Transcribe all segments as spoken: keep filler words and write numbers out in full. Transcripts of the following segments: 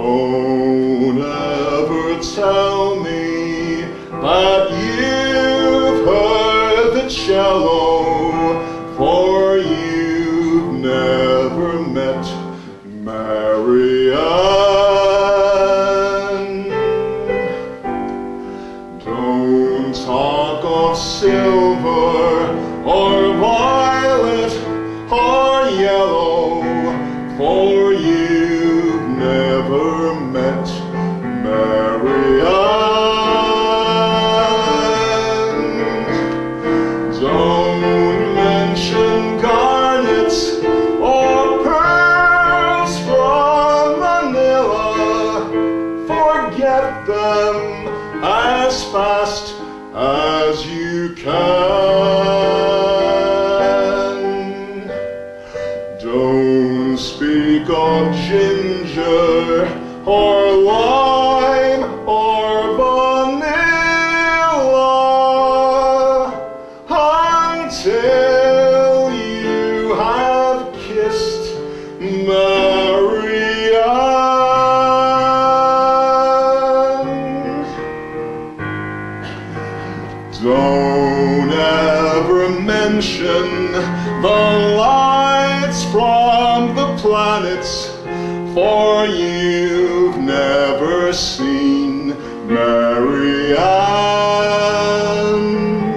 Don't ever tell me that you've heard the cello, for you've never met Marianne. Don't talk of silver or violet or yellow, for you've never met Marianne. Don't mention garnets or pearls from Manila, forget them as fast as you can. Don't speak of ginger or lime or vanilla until you have kissed Marianne. Don't ever mention the lights from the planets, for you've never seen Marianne.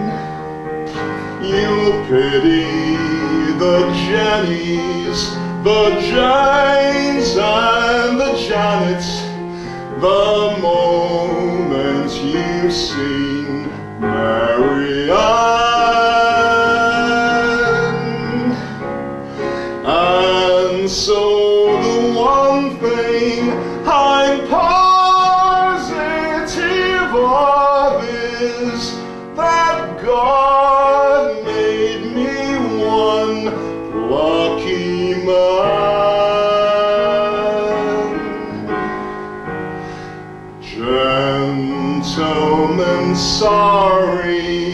You'll pity the Jennies, the Janes and the Janets the moment you've seen Marianne. And so the one thing I'm positive of is that God made me one lucky man. Gentlemen, sorry